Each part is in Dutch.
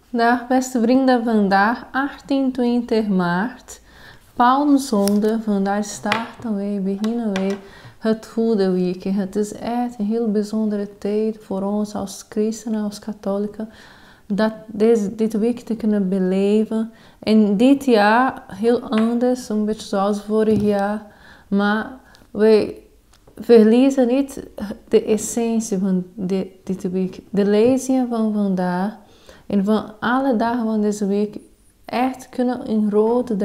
Dag beste vrienden, vandaag 28 maart, Palmzondag. Vandaag beginnen wij het Goede Week. Het is echt een heel bijzondere tijd voor ons als christenen, als katholieken, dat dit week te kunnen beleven. En dit jaar heel anders, een beetje zoals vorig jaar, maar wij verliezen niet de essentie van dit week. De lezingen van vandaag en van alle dagen van deze week echt kunnen een rode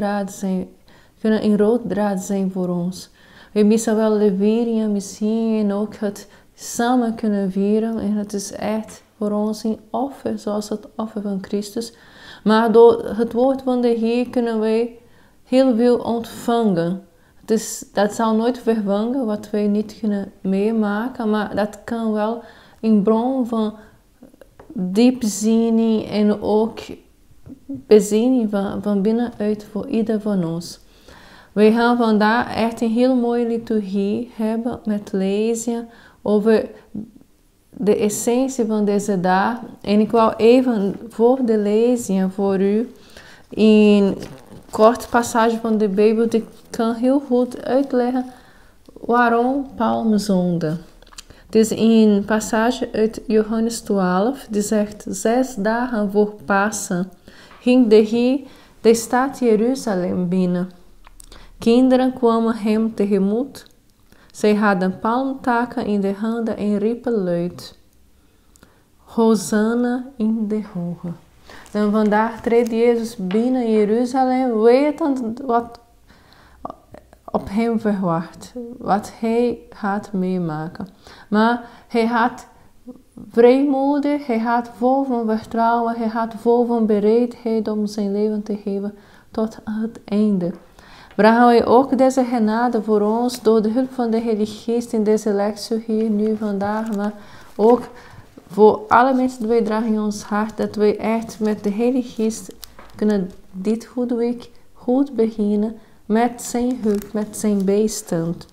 draad zijn voor ons. We missen wel de vieringen misschien en ook het samen kunnen vieren. En het is echt voor ons een offer, zoals het offer van Christus. Maar door het woord van de Heer kunnen wij heel veel ontvangen. Dat zal nooit vervangen wat wij niet kunnen meemaken, maar dat kan wel een bron van diepzinning en ook bezinning van binnenuit voor ieder van ons. Wij gaan vandaag echt een heel mooie liturgie hebben met lezen over de essentie van deze dag. En ik wou even voor de lezing voor u een kort passage van de Bijbel die kan heel goed uitleggen waarom Palmzondag. Het is een passage uit Johannes 12, die zegt: 6 dagen voor Pasen ging de Heer de stad Jeruzalem binnen. Kinderen kwamen hem tegemoet. Zij hadden palmtakken in de handen en riepen luid: Hosanna in de hoge. Dan vandaag treedt Jezus binnen Jeruzalem, wetend wat op hem verwacht, wat hij gaat meemaken. Maar hij had vrijmoedig, hij had vol van vertrouwen, hij had vol van bereidheid om zijn leven te geven tot het einde. Vragen wij ook deze genade voor ons door de hulp van de Heilige Geest in deze lectie hier nu vandaag, maar ook voor alle mensen die wij dragen in ons hart, dat wij echt met de Heilige Geest kunnen dit goede week goed beginnen met zijn hulp, met zijn bijstand.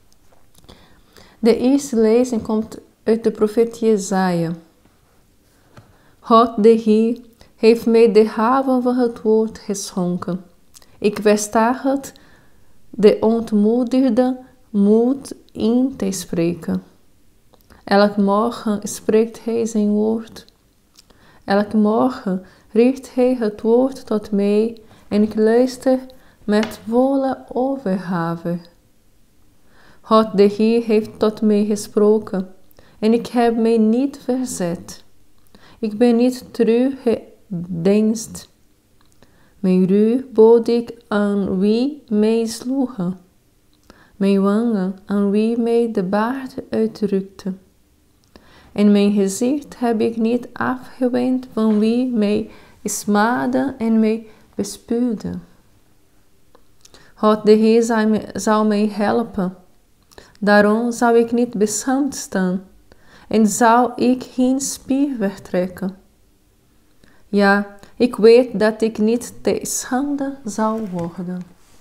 De eerste lezing komt uit de profeet Jesaja. God de Heer heeft mij de haven van het woord geschonken. Ik versta het, de ontmoedigde moed in te spreken. Elke morgen spreekt hij zijn woord. Elke morgen richt hij het woord tot mij en ik luister met volle overgave. God de Heer heeft tot mij gesproken en ik heb mij niet verzet. Ik ben niet teruggedeinst. Mijn ruw bood ik aan wie mij sloegen, mijn wangen aan wie mij de baard uitrukte. En mijn gezicht heb ik niet afgewend van wie mij smaadde en mij bespuwde. God de Heer zal mij helpen. Daarom zal ik niet beschaamd staan en zal ik geen spier vertrekken. Ja, ik weet dat ik niet te schande zal worden.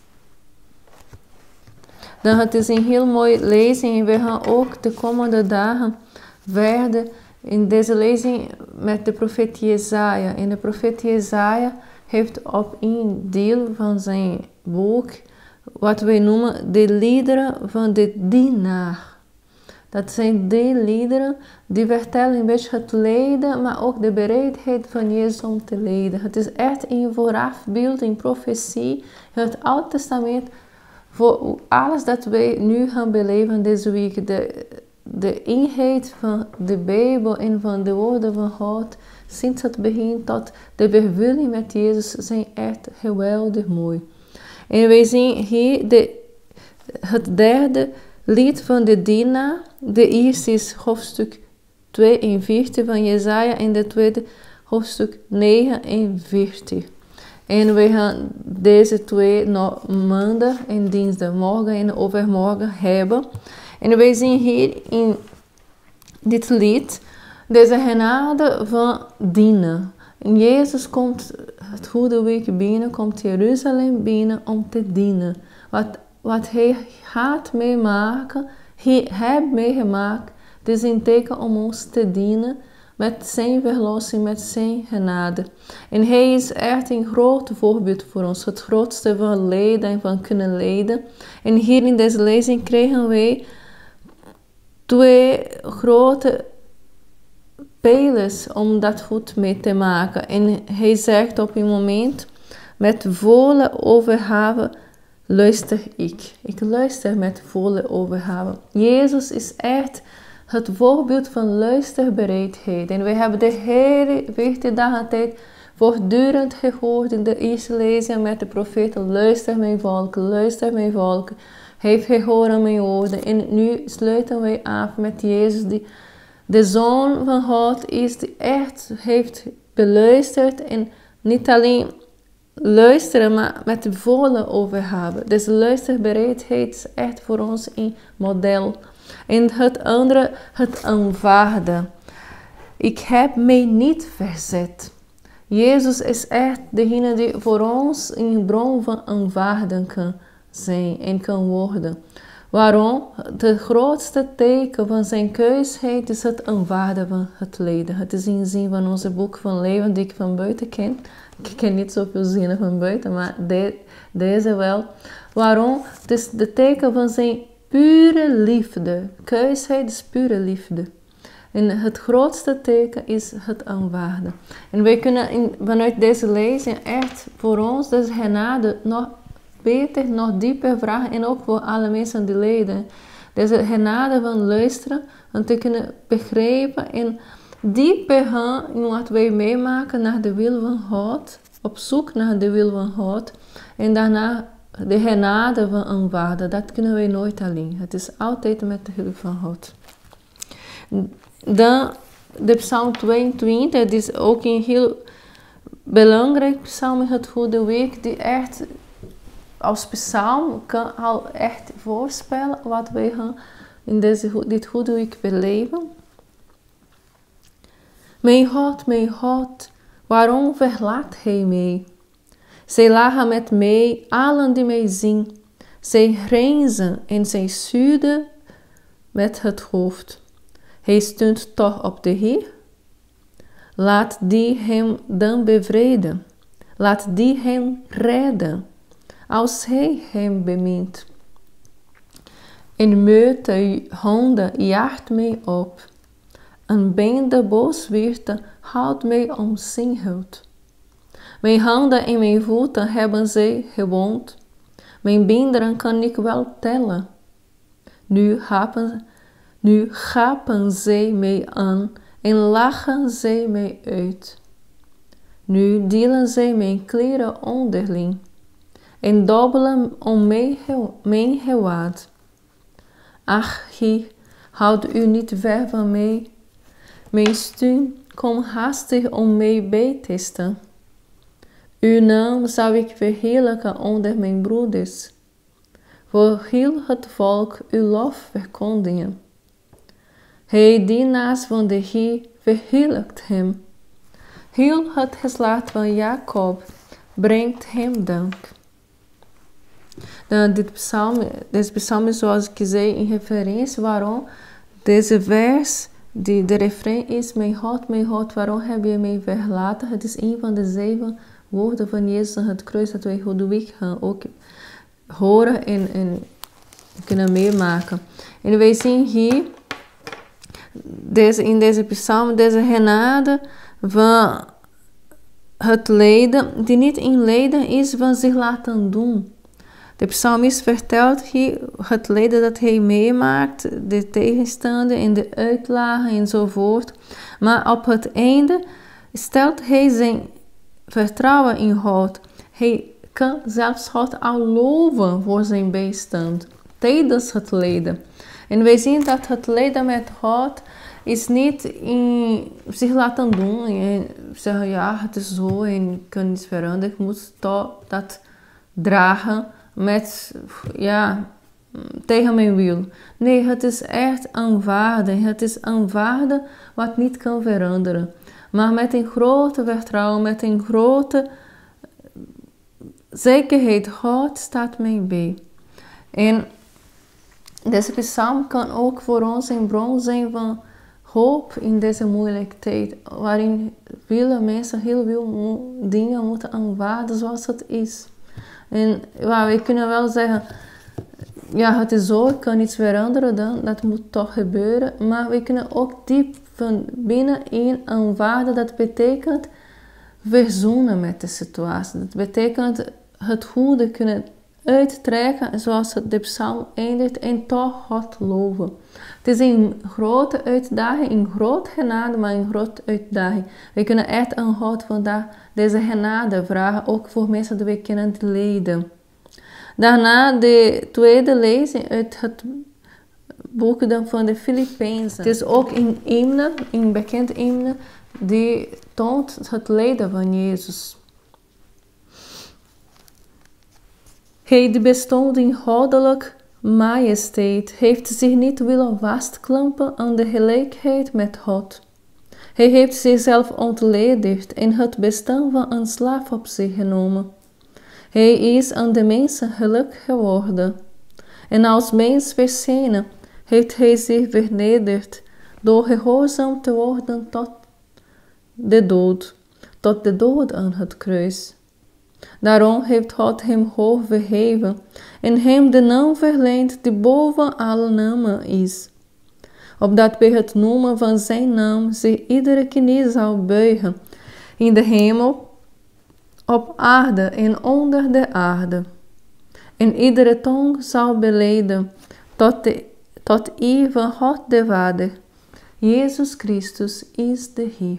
Dan het is een heel mooie lezing en we gaan ook de komende dagen verder in deze lezing met de profeet Jesaja. En de profeet Jesaja heeft op een deel van zijn boek wat wij noemen de liederen van de dienaar. Dat zijn de liederen die vertellen een beetje het lijden, maar ook de bereidheid van Jezus om te lijden. Het is echt een voorafbeeld, een profetie in het Oude Testament voor alles dat wij nu gaan beleven deze week. De eenheid van de Bijbel en van de woorden van God sinds het begin tot de vervulling met Jezus zijn echt geweldig mooi. En wij zien hier het derde lied van de dienaar. De eerste is hoofdstuk 42 van Jesaja en de tweede hoofdstuk 49. En we gaan deze twee maandag en dinsdag, morgen en overmorgen hebben. En wij zien hier in dit lied deze genade van dienen. En Jezus komt het goede week binnen, komt Jeruzalem binnen om te dienen. Wat hij gaat meemaken, hij heeft meegemaakt, het is een teken om ons te dienen met zijn verlossing, met zijn genade. En hij is echt een groot voorbeeld voor ons. Het grootste van lijden en van kunnen lijden. En hier in deze lezing kregen wij 2 grote pijlers om dat goed mee te maken. En hij zegt op een moment, met volle overgave luister ik. Ik luister met volle overgave. Jezus is echt het voorbeeld van luisterbereidheid. En wij hebben de hele 14 dagen tijd voortdurend gehoord in de eerste lezing met de profeten. Luister mijn volk, luister mijn volk. Hij heeft gehoord mijn woorden. En nu sluiten wij af met Jezus die de Zoon van God is, die echt heeft beluisterd. En niet alleen luisteren, maar met volle overgave. Dus luisterbereidheid is echt voor ons een model. En het andere, het aanvaarden. Ik heb mij niet verzet. Jezus is echt degene die voor ons een bron van aanvaarding kan zijn en kan worden. Waarom? Het grootste teken van zijn keusheid is het aanvaarden van het lijden. Het is een zin van onze boek van leven die ik van buiten ken. Ik ken niet zoveel zinnen van buiten, maar deze wel. Waarom? Het is de teken van zijn pure liefde. Keusheid is pure liefde. En het grootste teken is het aanvaarden. En wij kunnen vanuit deze lezing echt voor ons deze genade nog beter, nog dieper vragen. En ook voor alle mensen die lijden. Deze genade van luisteren. Om te kunnen begrijpen en dieper gaan in wat wij meemaken naar de wil van God. Op zoek naar de wil van God. En daarna de genade van aanvaarden. Dat kunnen wij nooit alleen. Het is altijd met de hulp van God. Dan de psalm 22. Dat is ook een heel belangrijk psalm in het Goede Week. Die echt als psalm kan al echt voorspellen wat wij gaan in dit Goede Week beleven. Mijn God, waarom verlaat hij mij? Zij lachen met mij, allen die mij zien. Zij grijnzen en zij schudden met het hoofd. Hij steunt toch op de Heer? Laat die hem dan bevrijden. Laat die hem redden, als hij hem bemint. Een meute honden jaagt mij op. Een bende booswichten houdt mij omsingeld. Mijn handen en mijn voeten hebben zij gewond. Mijn beenderen kan ik wel tellen. Nu gapen zij mij aan en lachen zij mij uit. Nu delen zij mijn kleren onderling en dobbelen om mijn gewaad. Ach, Heer, houd u niet ver van mij. Mijn steun, kom haastig om mij bij te staan. Uw naam zou ik verheerlijken onder mijn broeders. Voor heel het volk uw lof verkondigen. Hij dienaars van de Heer verheerlijkt hem. Heel het geslacht van Jacob brengt hem dank. Deze psalm is, zoals ik zei, een referentie waarom deze vers, de refrein is: mijn God, waarom heb je mij verlaten? Het is een van de 7 woorden van Jezus aan het kruis dat wij Goede Week gaan ook horen en kunnen meemaken. En wij zien hier in deze psalm deze genade van het lijden, die niet een lijden is van zich laten doen. De psalmist vertelt hier het lijden dat hij meemaakt, de tegenstanden en de uitlagen enzovoort. Maar op het einde stelt hij zijn vertrouwen in God. Hij kan zelfs God al loven voor zijn bijstand tijdens het lijden. En wij zien dat het lijden met God is niet in zich laten doen en zeggen, ja, het is zo en ik kan niets veranderen. Ik moet dat dragen met, ja, tegen mijn wil. Nee, het is echt aanvaarden. Het is aanvaarden wat niet kan veranderen. Maar met een grote vertrouwen, met een grote zekerheid, God staat mij bij. En deze psalm kan ook voor ons een bron zijn van hoop in deze moeilijke tijd, waarin vele mensen heel veel dingen moeten aanvaarden zoals het is. En we kunnen wel zeggen, ja, het is zo, ik kan niets veranderen, dan, dat moet toch gebeuren. Maar we kunnen ook diep van binnenin aanvaarden. Dat betekent verzoenen met de situatie. Dat betekent het goede kunnen uittrekken, zoals de psalm eindigt, en toch God loven. Het is een grote uitdaging, een groot genade, maar een grote uitdaging. We kunnen echt aan God vandaag deze genade vragen, ook voor mensen die we kennen die lijden. Daarna de tweede lezing uit het boek van de Filippenzen. Het is ook een bekend hymne, die toont het lijden van Jezus. Hij die bestond in goddelijk majesteit, heeft zich niet willen vastklampen aan de gelijkheid met God. Hij heeft zichzelf ontledigd en het bestaan van een slaaf op zich genomen. Hij is aan de mensen gelijk geworden. En als mens verschenen heeft hij zich vernederd door gehoorzaam te worden tot de dood aan het kruis. Daarom heeft God hem hoog verheven en hem de naam verleend die boven alle namen is. Opdat bij het noemen van zijn naam zich iedere knie zal buigen, in de hemel, op aarde en onder de aarde. En iedere tong zal belijden tot eer van God de Vader. Jezus Christus is de Heer.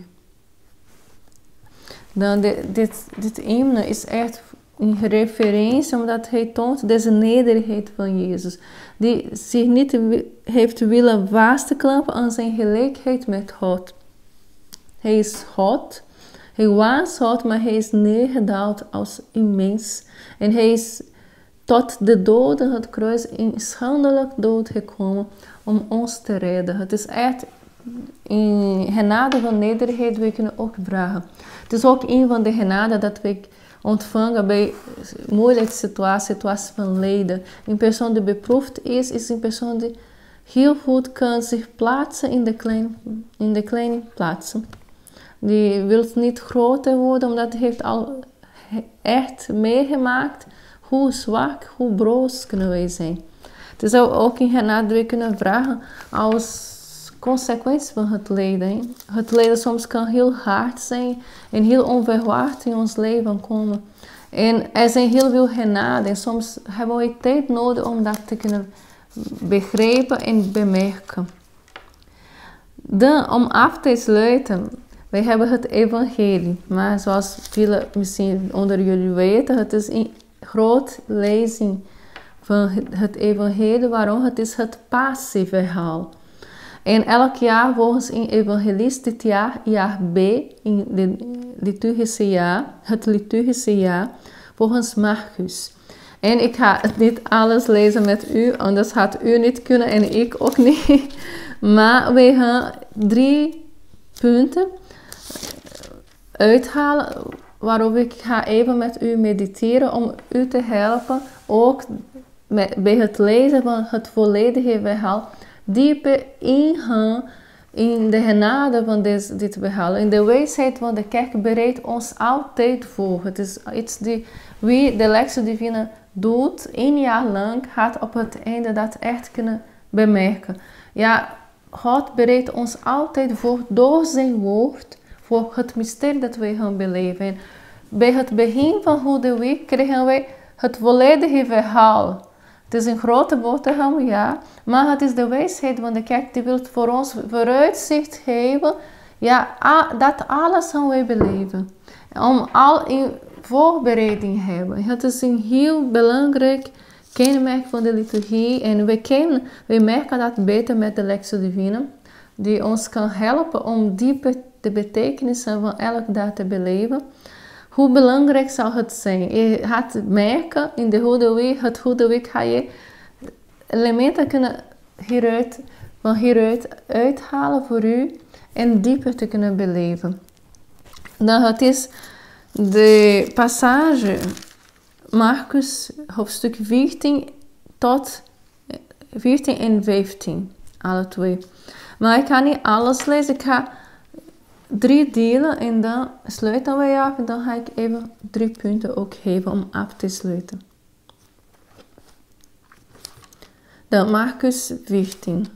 Dan dit hymne is echt een referentie, omdat hij toont deze nederigheid van Jezus. Die zich niet heeft willen vastklampen aan zijn gelijkheid met God. Hij is God. Hij was God, maar hij is neergedaald als een mens. En hij is tot de dood aan het kruis in schandelijk dood gekomen om ons te redden. Het is echt een genade van nederigheid, we kunnen ook vragen. Het is ook een van de genade dat we ontvangen bij moeilijke situaties van lijden. Een persoon die beproefd is een persoon die heel goed kan zich plaatsen in de kleine plaatsen. Die wil niet groter worden, omdat hij heeft al echt meegemaakt hoe zwak, hoe broos kunnen wij zijn. Het is ook een genade die we kunnen vragen als consequentie van het lijden. Het lijden soms kan heel hard zijn en heel onverwacht in ons leven komen. En er zijn heel veel genade en soms hebben we tijd nodig om dat te kunnen begrijpen en bemerken. Dan, om af te sluiten, wij hebben het evangelie. Maar zoals velen misschien onder jullie weten, het is een groot lezing van het evangelie. Waarom? Het is het passieverhaal. En elk jaar volgens een evangelist, dit jaar B, in het liturgische jaar, volgens Marcus. En ik ga niet alles lezen met u, anders had u niet kunnen en ik ook niet. Maar we gaan 3 punten uithalen, waarop ik ga even met u mediteren om u te helpen, ook bij het lezen van het volledige verhaal, dieper ingaan in de genade van dit verhaal. In de wijsheid van de kerk bereidt ons altijd voor. Het is iets die wie de Lectio Divina doet, 1 jaar lang, gaat op het einde dat echt kunnen bemerken. Ja, God bereidt ons altijd voor door zijn woord, voor het mysterie dat wij gaan beleven. En bij het begin van Goede Week krijgen wij het volledige verhaal. Het is een grote boterham, ja, maar het is de wijsheid van de kerk die wil voor ons vooruitzicht geven, ja, dat alles gaan wij beleven. Om al in voorbereiding hebben. Het is een heel belangrijk kenmerk van de liturgie en wij merken dat beter met de Lectio Divina, die ons kan helpen om dieper de betekenissen van elk dag te beleven. Hoe belangrijk zal het zijn? Je gaat merken in de Goede Week, het Goede Week ga je elementen kunnen hieruit uithalen voor u en dieper te kunnen beleven. Dan het is de passage Marcus hoofdstuk 14 tot 14 en 15, alle twee. Maar ik ga niet alles lezen. Ik ga 3 delen en dan sluiten we af. En dan ga ik even 3 punten ook geven om af te sluiten. Dan Marcus 14.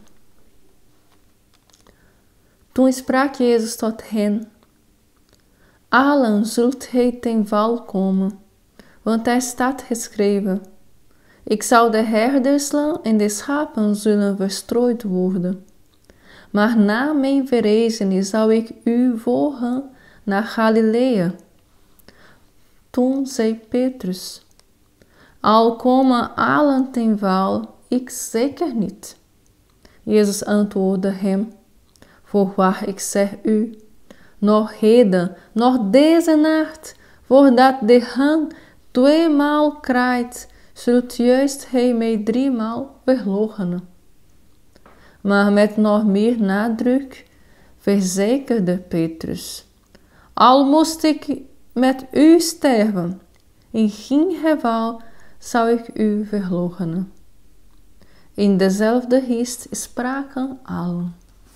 Toen sprak Jezus tot hen: allen zult gij ten val komen, want er staat geschreven: ik zal de herders slaan en de schapen zullen verstrooid worden. Maar na mijn verrezenis zal ik u volgen naar Galilea. Toen zei Petrus: al komen allen ten val, ik zeker niet. Jezus antwoordde hem: voorwaar, ik zeg u, nog heden, nog deze nacht, voordat de haan 2-maal kraait, zult juist hij mij 3-maal verloochenen. Maar met nog meer nadruk verzekerde Petrus: al moest ik met u sterven, in geen geval zou ik u verloochenen. In dezelfde geest spraken allen.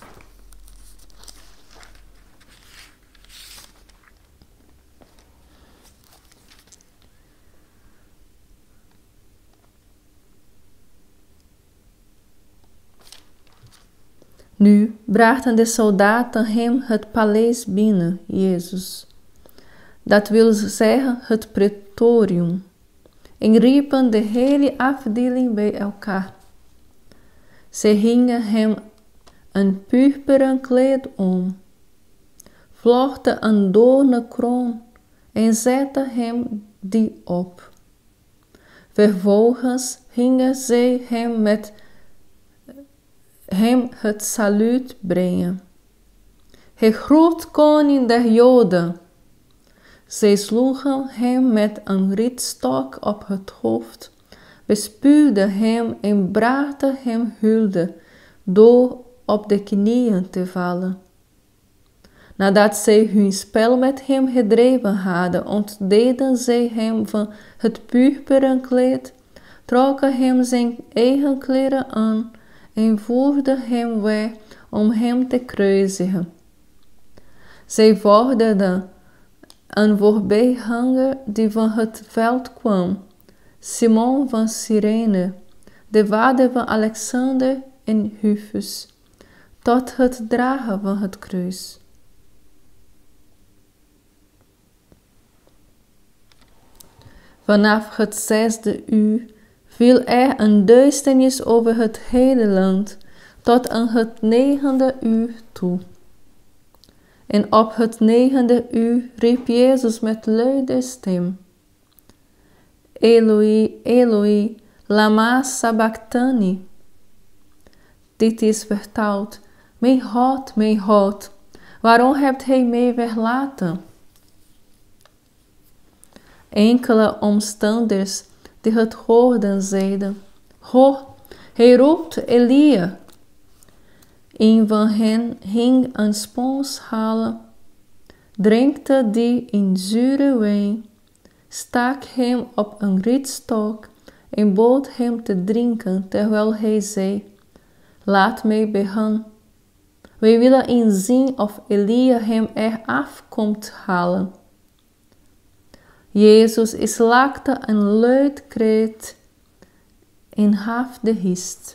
Nu brachten de soldaten hem het paleis binnen, Jezus. Dat wil zeggen het praetorium. En riepen de hele afdeling bij elkaar. Ze hingen hem een purperen kleed om, vlochten een doornenkroon en zetten hem die op. Vervolgens gingen zij hem het saluut brengen. Gegroet koning der Joden. Zij sloegen hem met een rietstok op het hoofd, bespuwden hem en brachten hem hulde door op de knieën te vallen. Nadat zij hun spel met hem gedreven hadden, ontdeden zij hem van het purperen kleed, trokken hem zijn eigen kleren aan en voerden hem weg om hem te kruisigen. Zij vorderden een voorbijganger die van het veld kwam, Simon van Cyrene, de vader van Alexander en Rufus, tot het dragen van het kruis. Vanaf het 6e uur viel er een duisternis over het hele land, tot aan het 9e uur toe. En op het 9e uur riep Jezus met luide stem: Eloi, Eloi, lama sabachthani. Dit is vertaald: mijn God, waarom hebt gij mij verlaten? Enkele omstanders die het hoorden zeiden: Ho, hij roept Elia. Een van hen hing een sponshaal, drinkte die in zure wijn, stak hem op een rietstok en bood hem te drinken, terwijl hij zei: laat mij begaan. Wij willen inzien of Elia hem eraf komt halen. Jezus slaakte een luid kreet en gaf de hist.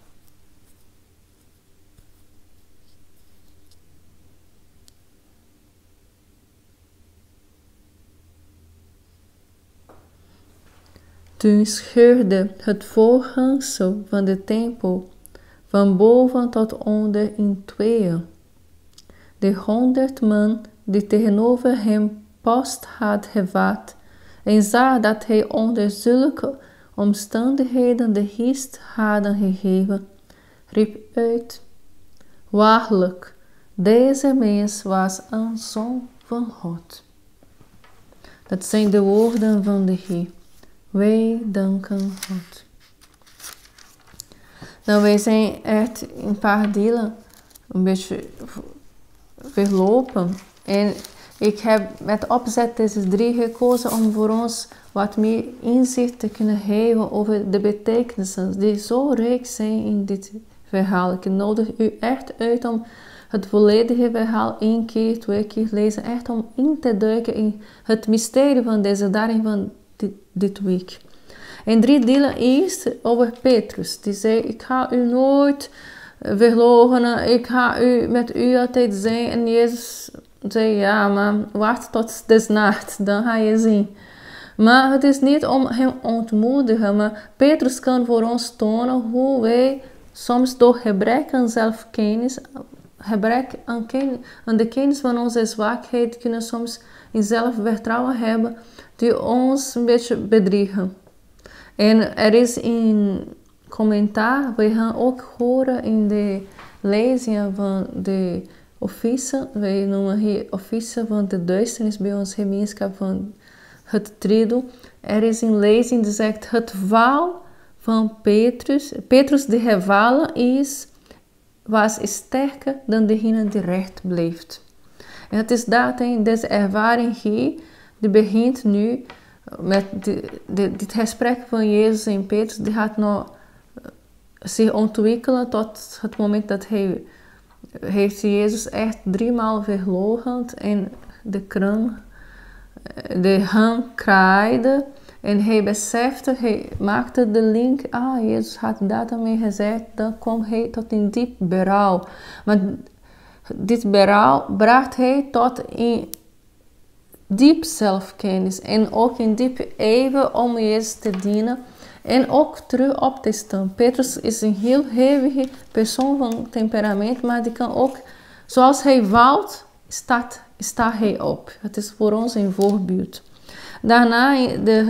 Toen scheurde het voorhangsel van de tempel van boven tot onder in tweeën. De 100 man die tegenover hem post had gevat en zag dat hij onder zulke omstandigheden de hist hadden gegeven, riep uit: waarlijk, deze mens was een zoon van God. Dat zijn de woorden van de Heer. Wij danken God. Nou, wij zijn echt in een paar delen een beetje verlopen. En ik heb met opzet deze 3 gekozen om voor ons wat meer inzicht te kunnen geven over de betekenissen die zo rijk zijn in dit verhaal. Ik nodig u echt uit om het volledige verhaal 1 keer, 2 keer lezen. Echt om in te duiken in het mysterie van deze dagen van dit week. En 3 delen eerst over Petrus. Die zei, ik ga u nooit verloochenen. Ik ga met u altijd zijn. En Jezus zei, ja, maar wacht tot des nacht. Dan ga je zien. Maar het is niet om hem ontmoedigen. Maar Petrus kan voor ons tonen hoe wij soms door gebrek aan zelfkennis, gebrek aan de kennis van onze zwakheid, kunnen soms in zelfvertrouwen hebben die ons een beetje bedriegen. En er is een commentaar, we gaan ook horen in de lezingen van de officie, wij noemen hier officie van de duisternis bij ons gemeenschap van het Trido. Er is een lezing die zegt, het val van Petrus die gevallen is, was sterker dan degene die recht bleef. En het is dat in deze ervaring hier, die begint nu met dit gesprek van Jezus en Petrus, die gaat nog zich ontwikkelen tot het moment dat hij heeft Jezus echt 3 maal verloochend en de haan kraaide. En hij besefte, hij maakte de link, Jezus had dat aan mij gezegd, dan kwam hij tot een diep berouw. Maar dit berouw bracht hij tot een diep zelfkennis en ook een diep ijver om Jezus te dienen en ook terug op te staan. Petrus is een heel hevige persoon van temperament, maar die kan ook, zoals hij valt, staat hij op. Het is voor ons een voorbeeld. Daarna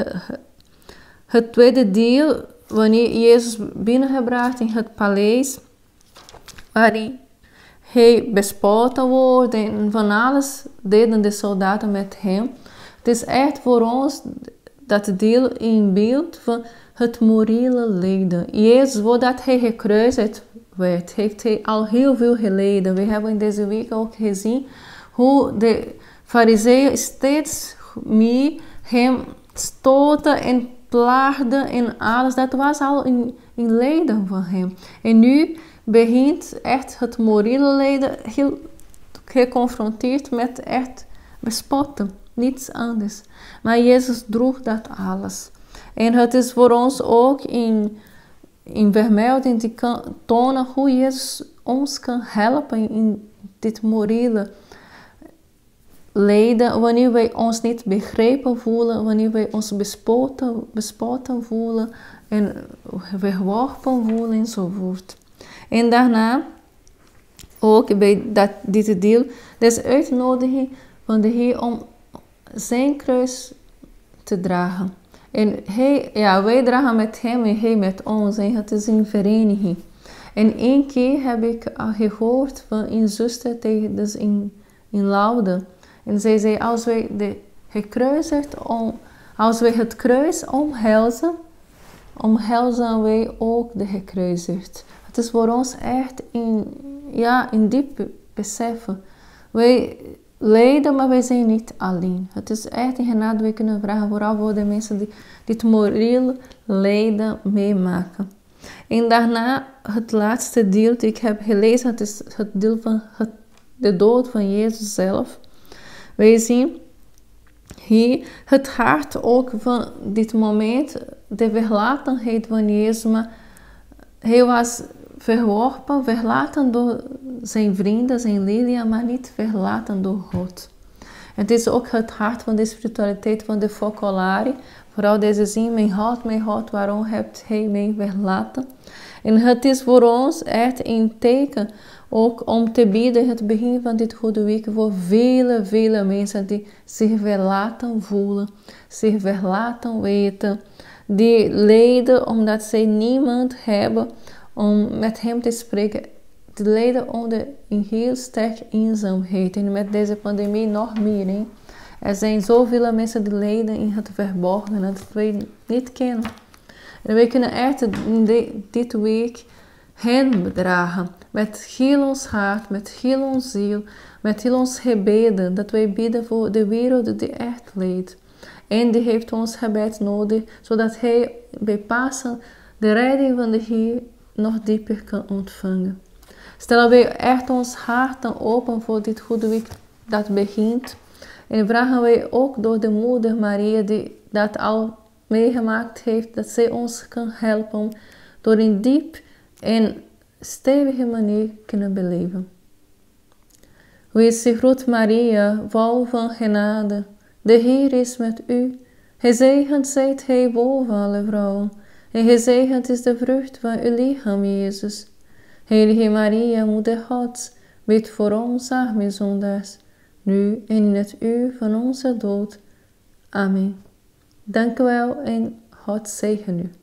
het tweede deel, wanneer Jezus binnengebracht in het paleis, waarin hij bespoten wordt en van alles deden de soldaten met hem. Het is echt voor ons dat deel in beeld van het morele lijden. Jezus, voordat hij gekruisigd werd, heeft hij al heel veel geleden. We hebben in deze week ook gezien hoe de fariseeën steeds meer hem stoten en plaagden en alles. Dat was al in lijden van hem. En nu begint echt het morele lijden heel geconfronteerd met echt bespotten. Niets anders. Maar Jezus droeg dat alles. En het is voor ons ook in vermelding die kan tonen hoe Jezus ons kan helpen in dit morele lijden, wanneer wij ons niet begrepen voelen, wanneer wij ons bespotten voelen en verworpen voelen enzovoort. En daarna ook bij dit deel, deze uitnodiging van de Heer om zijn kruis te dragen. En wij dragen met hem en hij met ons en het is een vereniging. En 1 keer heb ik al gehoord van een zuster dus in Louden. En zij zei, als wij het kruis omhelzen wij ook de gekruisigd. Het is voor ons echt in diep beseffen. Wij lijden, maar wij zijn niet alleen. Het is echt een genade we kunnen vragen, vooral voor de mensen die dit moreel lijden meemaken. En daarna het laatste deel dat ik heb gelezen, het is het deel van de dood van Jezus zelf. Wij zien hier het hart ook van dit moment, de verlatenheid van Jezus, maar hij was verlaten door zijn vrienden, zijn leerlingen, maar niet verlaten door God. Het is ook het hart van de spiritualiteit van de Focolari. Vooral deze zin, mijn God, waarom hebt hij mij verlaten? En het is voor ons echt een teken ook om te bidden het begin van dit goede week voor vele mensen die zich verlaten voelen, zich verlaten weten, die lijden omdat zij niemand hebben om met hem te spreken, te lijden onder een heel sterk eenzaamheid. En met deze pandemie nog meer. Hè? Er zijn zoveel mensen die lijden in het verborgen, dat wij niet kennen. En wij kunnen echt dit week hen bedragen. Met heel ons hart, met heel ons ziel, met heel ons gebeden. Dat wij bidden voor de wereld die echt lijdt. En die heeft ons gebed nodig, zodat hij bij Pasen de redding van de Heer nog dieper kan ontvangen. Stellen wij echt ons harten open voor dit goede week dat begint. En vragen wij ook door de moeder Maria die dat al meegemaakt heeft, dat zij ons kan helpen door een diep en stevige manier kunnen beleven. Wees gegroet Maria, vol van genade, de Heer is met u. Gezegend zijt gij boven alle vrouwen, en gezegend is de vrucht van uw lichaam, Jezus. Heilige Maria, Moeder Gods, bid voor ons arme zondaars, nu en in het uur van onze dood. Amen. Dank u wel en God zegen u.